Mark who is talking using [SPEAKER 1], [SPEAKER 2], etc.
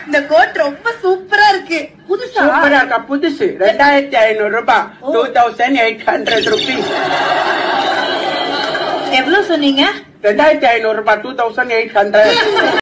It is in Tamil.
[SPEAKER 1] இந்த கோட் ரொம்ப சூப்பரா இருக்கு. புதுசா?
[SPEAKER 2] சூப்பரா இருக்கா? புதுசு 2500 ரூபாய். 2800 rupees.
[SPEAKER 1] எவ்வளவு சொன்னீங்க?
[SPEAKER 2] 2500 ரூபாய். 2800.